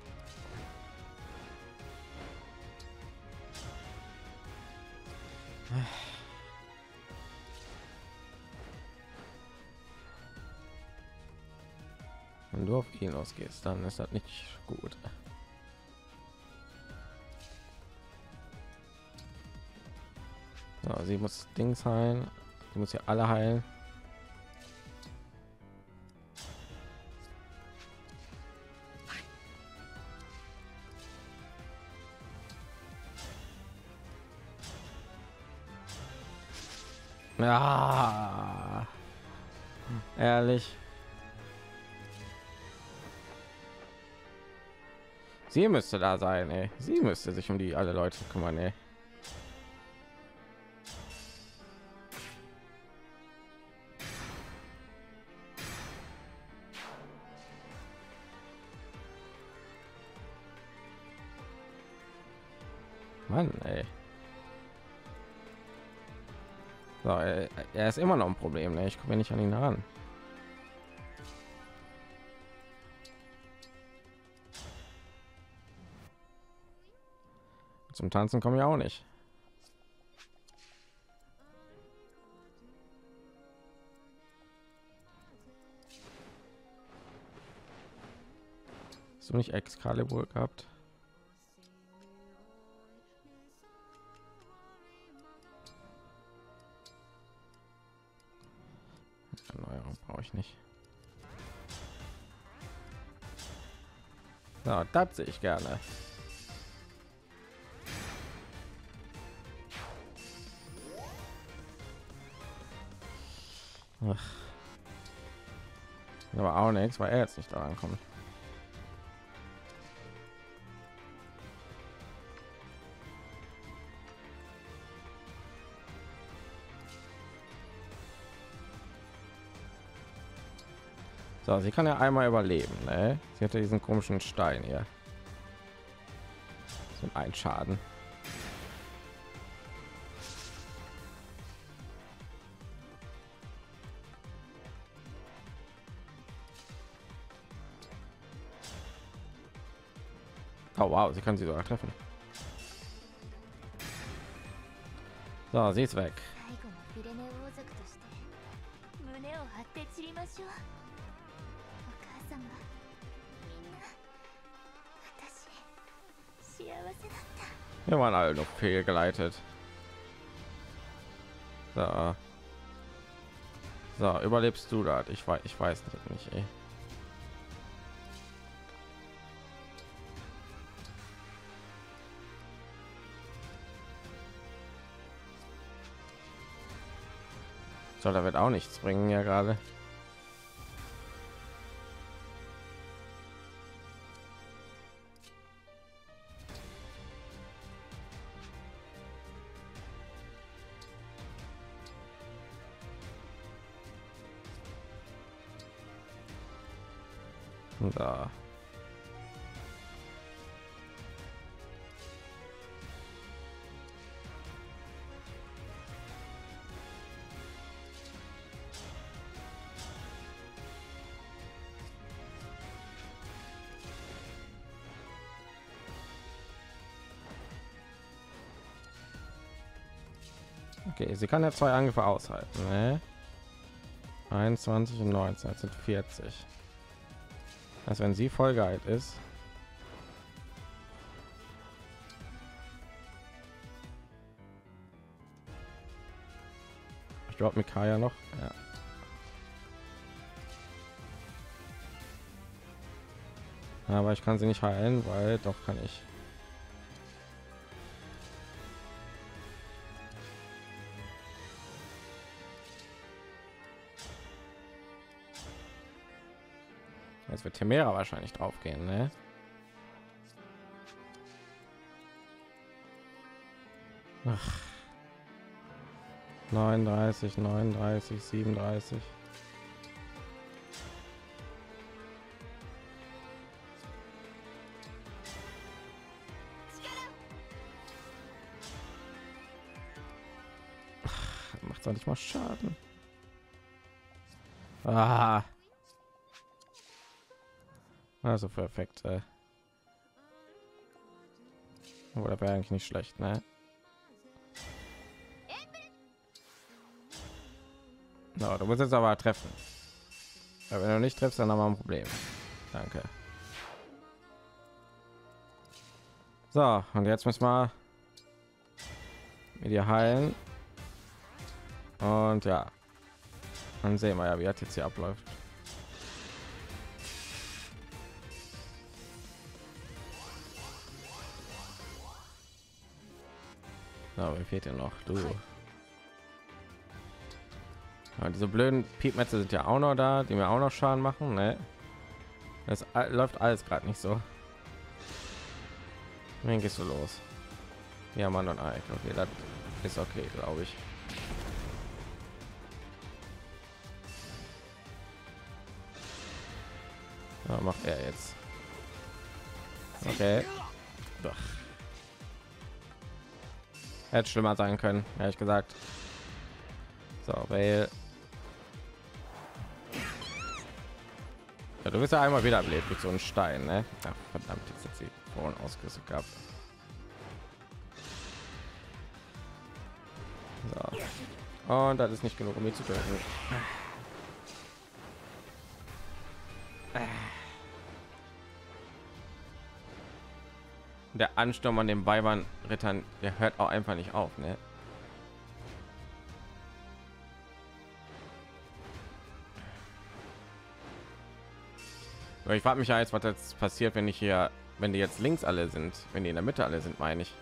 Wenn du auf ihn losgehst, dann ist das nicht gut. So, sie muss Dings heilen. Sie muss ja alle heilen. Ja, ehrlich. Sie müsste da sein, ey. Sie müsste sich um die alle Leute kümmern, ey. Mann, ey. So, er ist immer noch ein Problem, ne? Ich komme nicht an ihn heran. Zum Tanzen komme ich auch nicht. Hast du nicht Excalibur gehabt? Erneuerung brauche ich nicht. Ja, das sehe ich gerne. Ach. Aber auch nichts, weil er jetzt nicht daran kommt. So, sie kann ja einmal überleben, ne? Sie hatte diesen komischen Stein hier. So ein Schaden. Oh wow, sie kann sie sogar treffen. So, sie ist weg. Wir waren alle noch fehlgeleitet. So. So, überlebst du das? Ich weiß nicht, ey. So, da wird auch nichts bringen ja gerade. Da. Okay, sie kann ja 2 Angriffe aushalten, ne? 21 und 19, das sind 40. Also wenn sie voll geheilt ist, ich glaube Mikaya noch, ja. Aber ich kann sie nicht heilen, weil doch kann ich. Jetzt wird Temera wahrscheinlich drauf gehen, ne? Ach. 39, 39, 37. Macht doch nicht mal Schaden. Ah. Also perfekt. Oder wäre eigentlich nicht schlecht, ne? No, du musst jetzt aber treffen. Ja, wenn du nicht triffst, dann haben wir ein Problem. Danke. So, und jetzt müssen wir mit dir heilen. Und ja, dann sehen wir ja, wie das jetzt hier abläuft. So, wie fehlt dir noch? Du. Ja, diese blöden Piepmetze sind ja auch noch da, die mir auch noch Schaden machen, ne? Das läuft alles gerade nicht so. Dann gehst du los. Ja, Mann und Ike. Okay, das ist okay, glaube ich. Ja, macht er jetzt. Okay. Doch. Hätte schlimmer sein können, ehrlich gesagt. So, weil ja, du bist ja einmal wieder belebt mit so einem Stein, ne? Ach, verdammt, jetzt hat sie vorhin ausgerüstet gehabt. So. Und das ist nicht genug, um mich zu töten. Der Ansturm an den Weibern Rittern, der hört auch einfach nicht auf, ne? Ich frage mich ja jetzt, was jetzt passiert, wenn ich hier, wenn die jetzt links alle sind, wenn die in der Mitte alle sind, meine ich.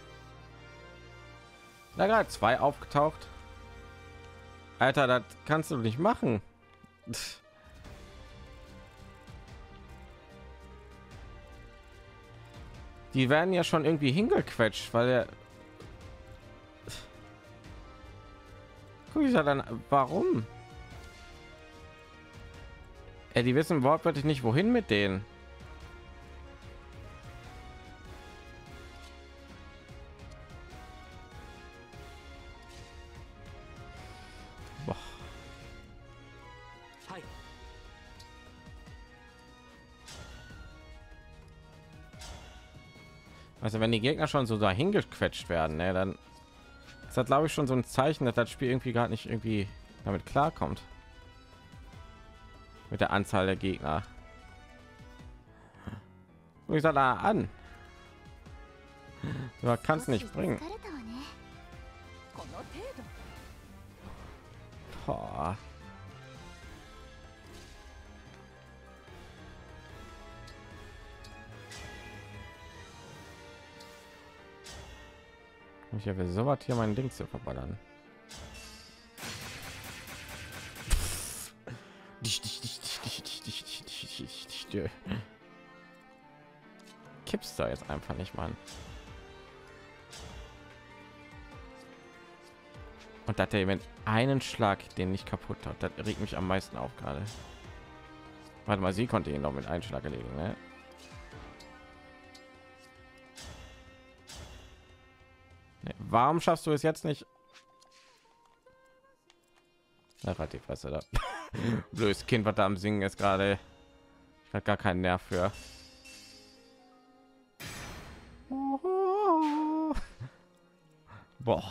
Da gerade 2 aufgetaucht. Alter, das kannst du nicht machen. Die werden ja schon irgendwie hingequetscht, weil er guck ich ja dann, warum? Ja, die wissen wortwörtlich nicht, wohin mit denen. Boah. Also wenn die Gegner schon so dahin gequetscht werden, ne, dann ist das, glaube ich, schon so ein Zeichen, dass das Spiel irgendwie gar nicht irgendwie damit klarkommt. Mit der Anzahl der Gegner. Und ich sage da an. Du kannst nicht bringen. Oh. Ich habe so was hier mein Ding zu verballern. Kippst da jetzt einfach nicht, Mann. Und dass der Event einen Schlag den nicht kaputt hat, das regt mich am meisten auf gerade. Warte mal, sie konnte ihn noch mit einem Schlag erledigen, ne? Ne, warum schaffst du es jetzt nicht? Da hat die Fresse da. Blödes Kind, was da am Singen ist gerade. Ich habe gar keinen Nerv für. Boah.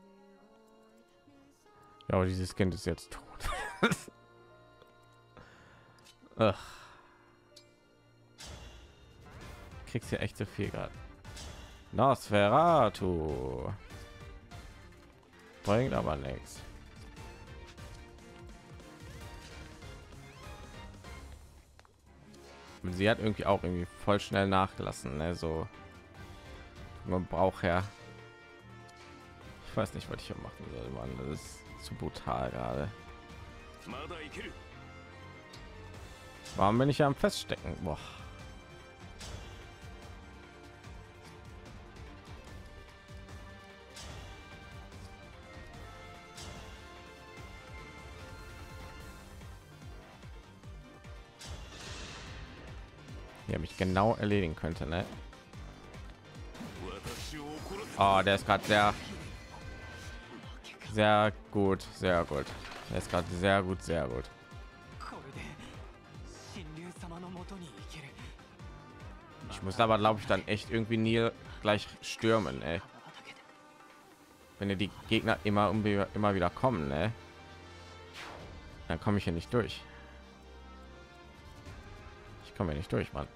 Ja, aber dieses Kind ist jetzt tot. Ach. Kriegst hier echt zu viel gerade. Nosferatu. Bringt aber nichts. Sie hat irgendwie auch irgendwie voll schnell nachgelassen, ne? So man braucht ja. Ich weiß nicht, was ich hier machen soll, Mann. Das ist zu brutal gerade. Warum bin ich ja am Feststecken? Boah. Der mich genau erledigen könnte, ne? Oh, der ist gerade sehr gut, sehr gut. Der ist gerade sehr gut, sehr gut. Ich muss aber, glaube ich, dann echt irgendwie nie gleich stürmen, ey. Wenn ihr die Gegner immer wieder kommen, ne? Dann komme ich hier nicht durch. Ich komme hier nicht durch, Mann.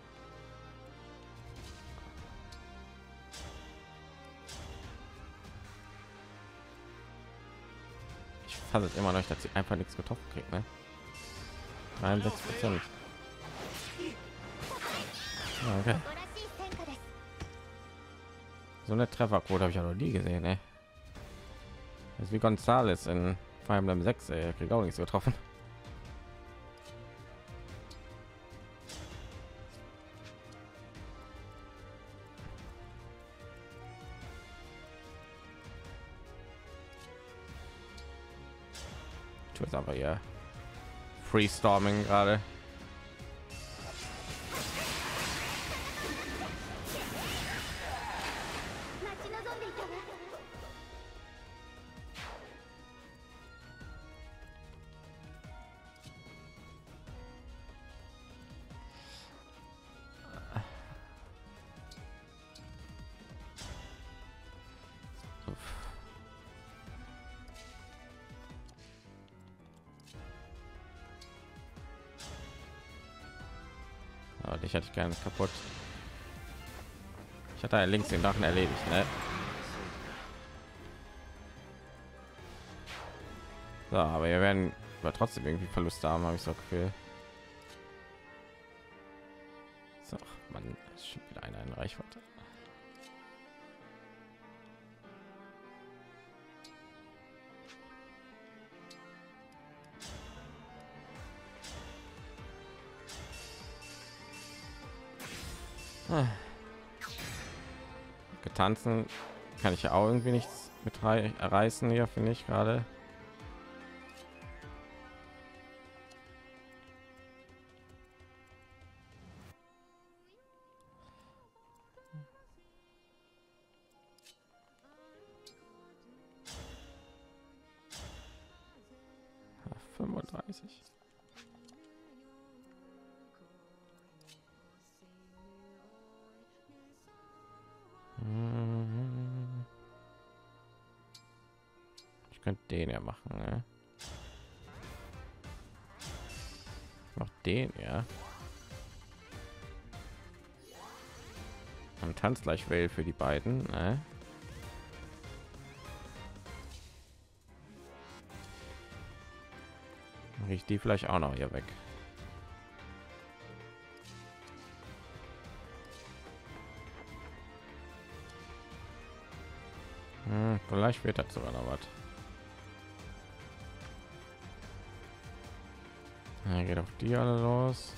Ich fasse es immer noch, dass sie einfach nichts getroffen kriegt, ne? 63%. Okay. So eine Trefferquote habe ich ja noch nie gesehen, ey. Das ist wie Gonzales in Fire Emblem 6, ey. Kriegt auch nichts getroffen. Ich tue es aber hier Freestorming gerade. Aber dich hatte ich gerne kaputt. Ich hatte ja links den Drachen erledigt, ne? So, aber wir werden aber trotzdem irgendwie Verluste haben, habe ich so Gefühl. So, man ist schon wieder eine in Reichweite. Getanzen kann ich ja auch irgendwie nichts mit reißen hier, finde ich gerade. Ja, 35. Ich könnte den ja machen, ne? Noch den, ja. Und tanzt gleich will für die beiden, ne? Ich die vielleicht auch noch hier weg. Vielleicht wird das sogar noch was. Ja, geht auf die alle los.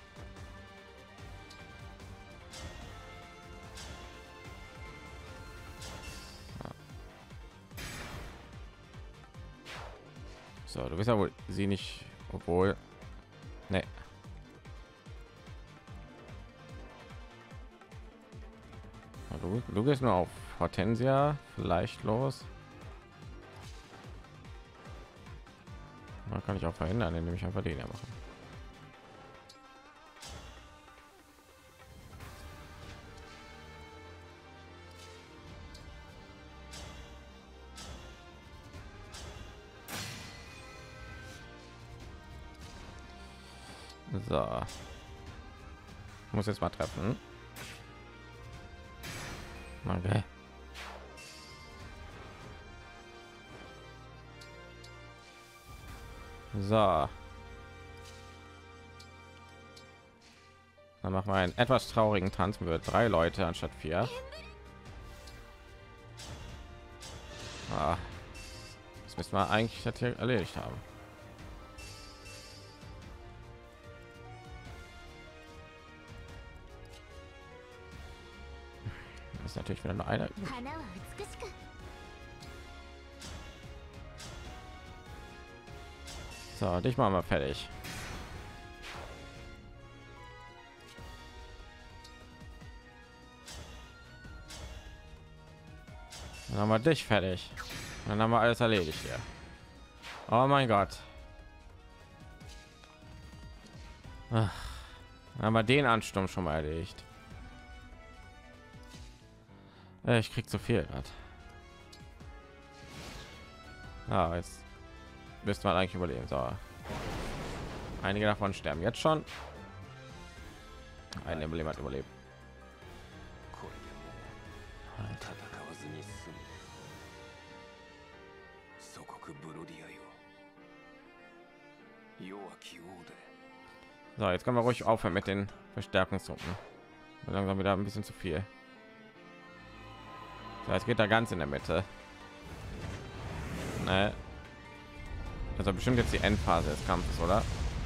So, du bist ja wohl sie nicht, obwohl, ne. Du gehst nur auf Hortensia vielleicht los. Man kann ich auch verhindern, indem ich einfach den ja machen. So, muss jetzt mal treffen. Okay. So, dann machen wir einen etwas traurigen Tanz mit 3 Leute anstatt 4. Das müssen wir eigentlich das hier erledigt haben. Das ist natürlich wieder nur einer. So, dich machen wir fertig. Dann haben wir dich fertig. Dann haben wir alles erledigt hier. Oh mein Gott. Ach, dann haben wir den Ansturm schon mal erledigt. Ich krieg zu viel grad. Jetzt müsste man eigentlich überleben. So, einige davon sterben jetzt schon. Ein Emblem hat überlebt. So, jetzt können wir ruhig aufhören mit den Verstärkungstruppen. Langsam wieder ein bisschen zu viel. So, jetzt geht da ganz in der Mitte. Ne? Also bestimmt jetzt die Endphase des Kampfes, oder?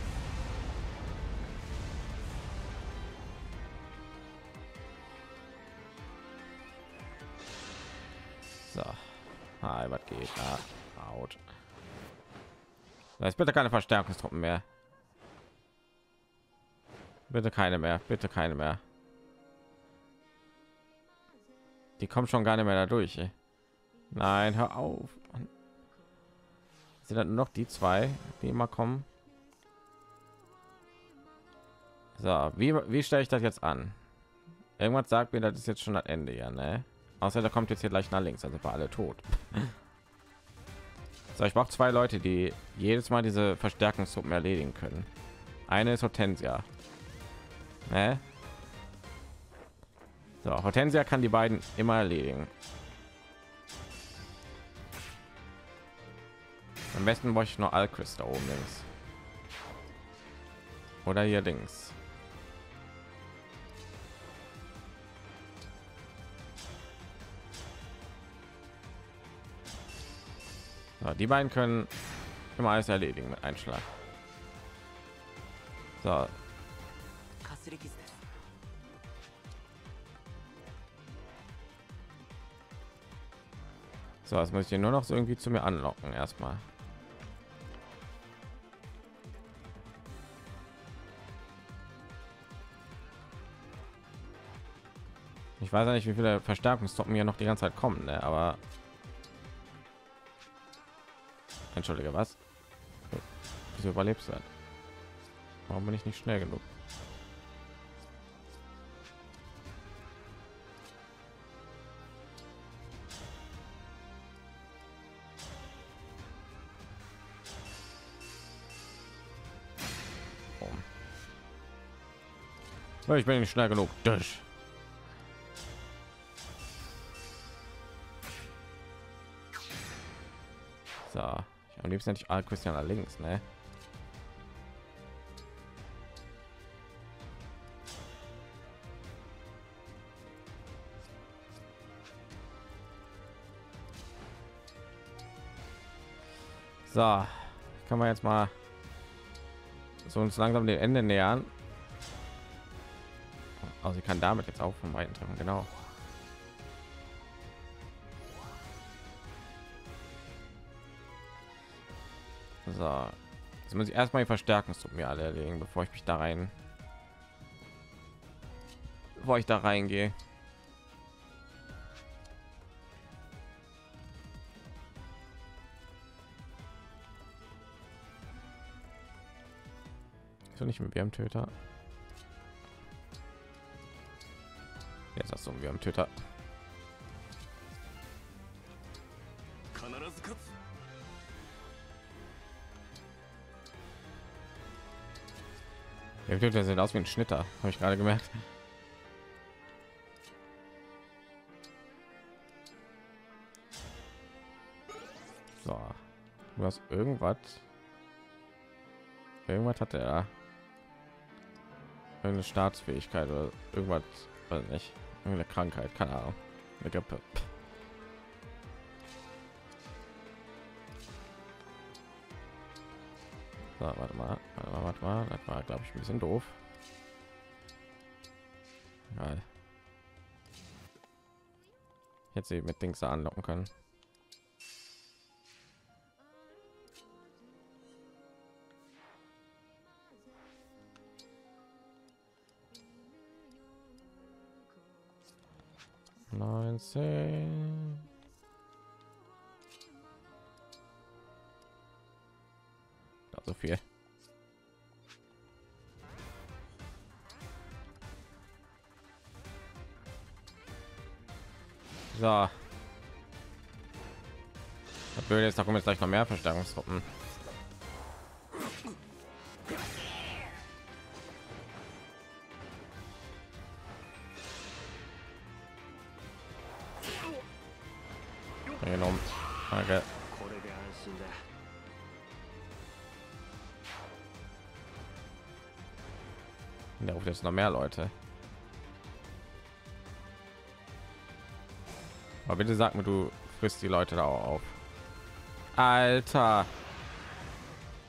So, was geht da? Out. Da ist bitte keine Verstärkungstruppen mehr. Bitte keine mehr, bitte keine mehr. Die kommen schon gar nicht mehr da durch. Ey. Nein, hör auf. Sind dann noch die 2, die immer kommen? So, wie stelle ich das jetzt an? Irgendwas sagt mir, das ist jetzt schon das Ende, ja, ne? Außer da kommt jetzt hier gleich nach links, also war alle tot. So, ich brauche 2 Leute, die jedes Mal diese Verstärkungstruppen erledigen können. Eine ist Hortensia. Ne? So, Hortensia kann die beiden immer erledigen. Am besten bräuchte ich noch Alquist da oben links. Oder hier links. So, die beiden können immer alles erledigen mit Einschlag. So. So, das muss ich hier nur noch so irgendwie zu mir anlocken erstmal. Ich weiß nicht, wie viele Verstärkungstruppen hier noch die ganze Zeit kommen, ne? Aber entschuldige, was? Wieso überlebst du das? Warum bin ich nicht schnell genug? Ich bin nicht schnell genug. Durch. So, ich am liebsten nicht Christian links, ne? So, kann man jetzt mal so uns langsam dem Ende nähern. Also sie kann damit jetzt auch von Weitem treffen, genau. So, jetzt muss ich erstmal die Verstärkungstruppen mir alle erlegen, bevor ich mich da rein, bevor ich da reingehe. So nicht mit Wärmtöter. Jetzt hast du einen Wärmtöter. Der sieht aus wie ein Schnitter, habe ich gerade gemerkt. So, du hast irgendwas. Irgendwas hat er. Irgendeine Staatsfähigkeit oder irgendwas, weiß nicht. Irgendeine Krankheit, keine Ahnung. Eine Grippe. So, warte mal. Das war, glaube ich, ein bisschen doof. Egal. Jetzt sie mit Dings anlocken können. So viel. So. Das Blöde ist, da kommen jetzt gleich noch mehr Verstärkungstruppen. Genommen. Okay. Da ruft jetzt noch mehr Leute. Aber bitte sag mir, du frisst die Leute da auch auf. Alter.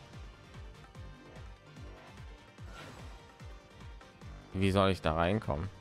Wie soll ich da reinkommen?